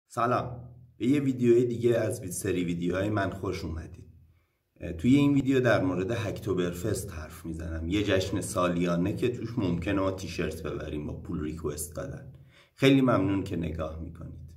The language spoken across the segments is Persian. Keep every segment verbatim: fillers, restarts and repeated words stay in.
سلام، به یه ویدیوی دیگه از سری ویدیوهای من خوش اومدید. توی این ویدیو در مورد هکتوبرفست حرف میزنم، یه جشن سالیانه که توش ممکنه ما تیشرت ببریم با پول ریکوست دادن. خیلی ممنون که نگاه میکنید.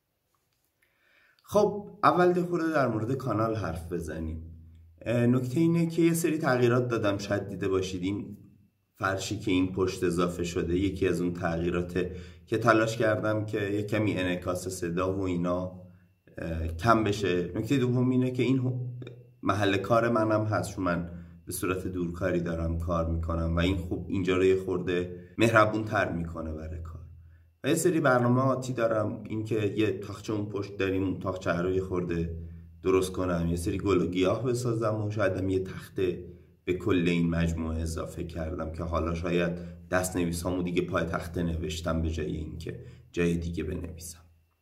خب اول ده خورده در مورد کانال حرف بزنیم. نکته اینه که یه سری تغییرات دادم، شاید دیده باشید. این فرشی که این پشت اضافه شده یکی از اون تغییراته که تلاش کردم که یه کمی انعکاس صدا و اینا کم بشه. نکته دوم اینه که این محل کار منم هست، چون من به صورت دورکاری دارم کار میکنم و این خوب اینجا رو یه خورده مهربون تر میکنه برای کار. و یه سری برنامه آتی دارم، این که یه تاخچه اون پشت داریم، اون تاخچه رو یه خورده درست کنم، یه سری گل و گیاه بسازم و شاید هم یه تخته به کل این مجموعه اضافه کردم که حالا شاید دست نویسامو دیگه پای تخته نوشتم به جای اینکه جای دیگه بنویسم.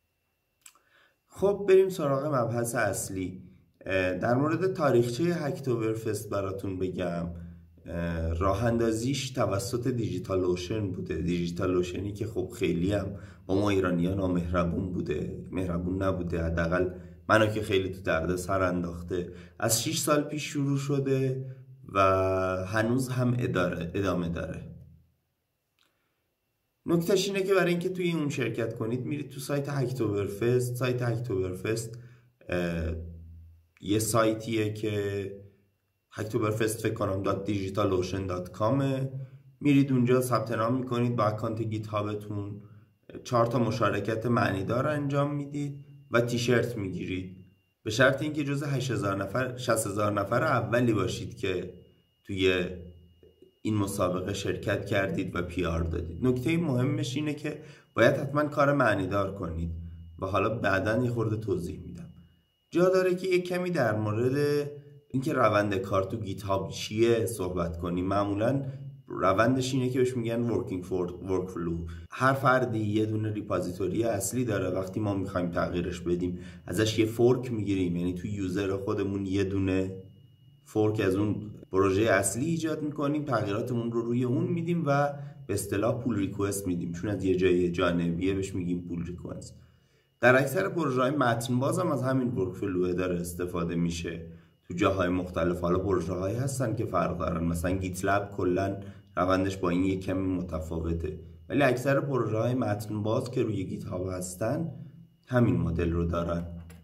خب بریم سراغ مبحث اصلی. در مورد تاریخچه هکتوبرفست براتون بگم. راه اندازیش توسط دیجیتال اوشن بوده. دیجیتال اوشنی که خب خیلی هم با ما ایرانی‌ها نامهربون بوده، مهربون نبوده، حداقل منو که خیلی تو درد سر انداخته. از شش سال پیش شروع شده و هنوز هم اداره ادامه داره. نکتهش اینه که برای اینکه توی اون شرکت کنید میرید تو سایت هکتوبرفست. سایت هکتوبرفست یه سایتیه که هکتوبرفست فکر کنم دات دیجیتال اوشن دات کامه. میرید اونجا ثبت نام میکنید با اکانت گیت هابتون، چهار تا مشارکت معنیدار انجام میدید و تیشرت میگیرید، به شرط اینکه جز هشت هزار نفر شصت هزار نفر اولی باشید که توی این مسابقه شرکت کردید و پی آر دادید. نکته مهمش اینه که باید حتما کار معنیدار کنید و حالا بعداً یه خورده توضیح میدم. جا داره که یک کمی در مورد اینکه روند کار تو گیت هاب چیه صحبت کنیم. معمولاً روندش اینه که بهش میگن working workflow. هر فردی یه دونه ریپازیتوری اصلی داره. وقتی ما میخوایم تغییرش بدیم ازش یه فورک میگیریم، یعنی تو یوزر خودمون یه دونه فورک از اون پروژه اصلی ایجاد میکنیم، تغییراتمون رو روی اون میدیم و به اصطلاح پول ریکوست میدیم، چون از یه جای جانبیه بهش میگیم پول ریکوست. در اکثر پروژه های متن باز هم از همین ورکفلو داره استفاده میشه. تو جاهای مختلف حالا پروژه هایی هستن که فرق دارن، مثلا گیت لب کلا روندش با این یک کمی متفاوته، ولی اکثر پروژه های متن باز که روی گیت هاب هستن همین مدل رو دارن.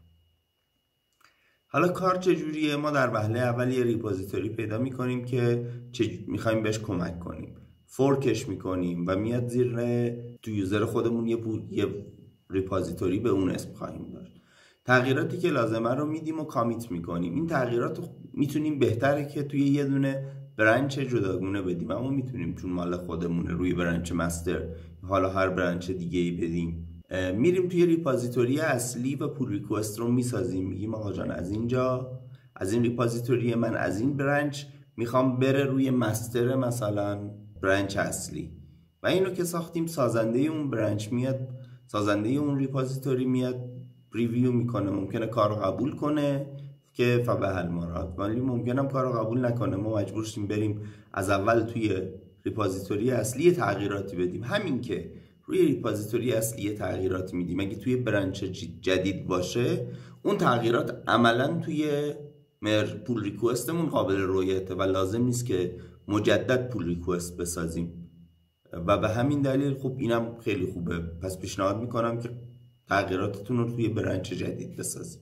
حالا کار چجوریه؟ ما در وهله اول یه ریپوزیتوری پیدا میکنیم که میخوایم بهش کمک کنیم، فورکش میکنیم و میاد زیر تو یوزر خودمون یه, یه ریپوزیتوری به اون اسم خواهیم داشت. تغییراتی که لازمه رو میدیم و کامیت میکنیم. این تغییرات میتونیم بهتره که توی یه دونه برنچ جداگونه بدیم، اما میتونیم چون مال خودمونه روی برنچ مستر حالا هر برنچ دیگه ای بدیم. میریم توی ریپازیتوری اصلی و پول ریکوست رو میسازیم. میگیم آقا جان از اینجا، از این ریپازیتوری من، از این برنچ میخوام بره روی مستر مثلا برنچ اصلی و اینو که ساختیم سازنده اون برنچ میاد، سازنده اون ریپازیتوری میاد ریویو میکنه. ممکنه کار رو قبول کنه که فبه المراد، ولی ممکنه هم کار رو قبول نکنه. ما مجبور شیم بریم از اول توی ریپازیتوری اصلی تغییراتی بدیم. همین که روی ریپازیتوری اصلی تغییراتی میدیم، اگه توی برنچ جدید باشه اون تغییرات عملا توی پول ریکوستمون قابل رؤیته و لازم نیست که مجدد پول ریکوست بسازیم و به همین دلیل خب اینم خیلی خوبه. پس پیشنهاد میکنم که تغییراتتون رو توی برنچ جدید بسازیم.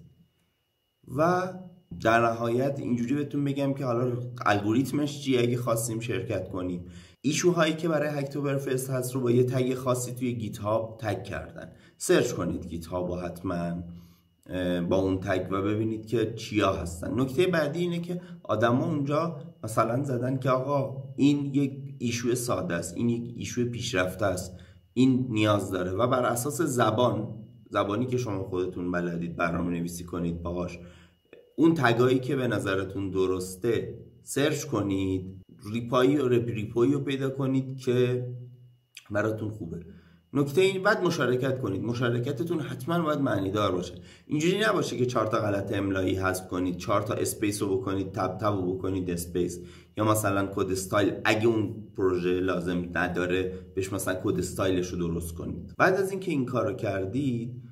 و در نهایت اینجوری بهتون بگم که حالا الگوریتمش چیه اگه خواستیم شرکت کنیم. ایشوهایی که برای هکتوبرفست هست رو با یه تگ خاصی توی گیت هاب تگ کردن. سرچ کنید گیت هاب و حتما با اون تگ و ببینید که چیا هستن. نکته بعدی اینه که آدما اونجا مثلا زدن که آقا این یک ایشو ساده است، این یک ایشو پیشرفته است، این نیاز داره و بر اساس زبان زبانی که شما خودتون بلدید برنامه نویسی کنید باهاش، اون تگایی که به نظرتون درسته سرچ کنید، ریپایی و ریپویی رو پیدا کنید که براتون خوبه. نکته این بعد مشارکت کنید. مشارکتتون حتما باید معنی دار باشه. اینجوری نباشه که چهار تا غلط املایی حذف کنید، چهار تا اسپیس رو بکنید، تب تب رو بکنید اسپیس، یا مثلا کد استایل اگه اون پروژه لازم نداره بهش مثلا کد استایلش رو درست کنید. بعد از اینکه این کارو کردید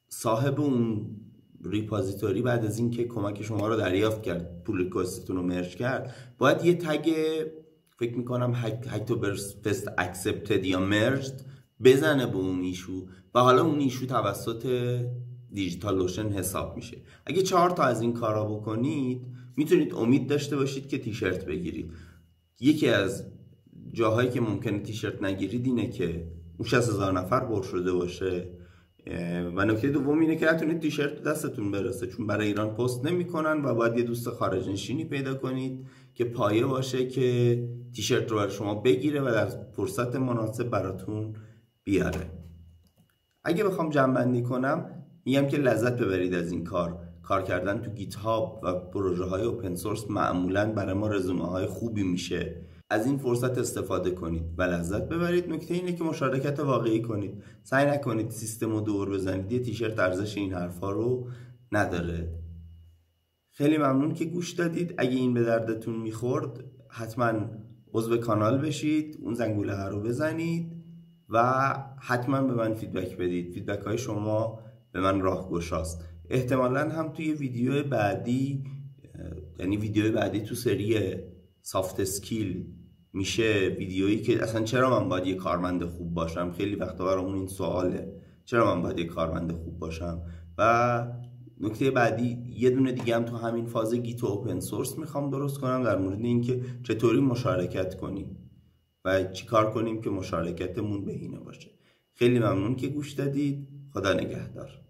صاحب اون ریپوزیتوری بعد از اینکه کمک شما رو دریافت کرد، پول ریکوستتون رو مرج کرد، باید یه تگ فکر میکنم هکتوبرفست اکسپتد یا مرجد بزنه به اون ایشو و حالا اون ایشو توسط دیجیتال لوشن حساب میشه. اگه چهار تا از این کارا بکنید میتونید امید داشته باشید که تیشرت بگیرید. یکی از جاهایی که ممکنه تیشرت نگیرید اینه که اون شصت هزار نفر پر شده باشه و نکته دوم اینه که نتونید تیشرت دستتون برسه، چون برای ایران پست نمیکنن و باید یه دوست خارج نشینی پیدا کنید که پایه باشه که تیشرت رو برای شما بگیره و در فرصت مناسب براتون بیاره. اگه بخوام جمع کنم میگم که لذت ببرید از این کار. کار کردن تو گیت هاب و پروژه های اوپن سورس معمولا برای ما رزومه های خوبی میشه. از این فرصت استفاده کنید و لذت ببرید. نکته اینه که مشارکت واقعی کنید. سعی نکنید سیستم رو دور بزنید. یه تیشرت ارزش این حرفا رو نداره. خیلی ممنون که گوش دادید. اگه این به دردتون میخورد حتما عضو کانال بشید، اون زنگوله رو بزنید و حتما به من فیدبک بدید. فیدبک های شما به من راهگشاست. احتمالاً هم توی ویدیو بعدی، یعنی ویدیو بعدی تو سری سافت اسکیل میشه ویدیویی که اصلا چرا من باید یه کارمند خوب باشم. خیلی وقتا برامون این سواله، چرا من باید یه کارمند خوب باشم. و نکته بعدی یه دونه دیگه هم تو همین فاز گیت اوپن سورس میخوام درست کنم در مورد اینکه چطوری مشارکت کنیم و چیکار کنیم که مشارکتمون بهینه باشه. خیلی ممنون که گوش دادید. خدا نگهدار.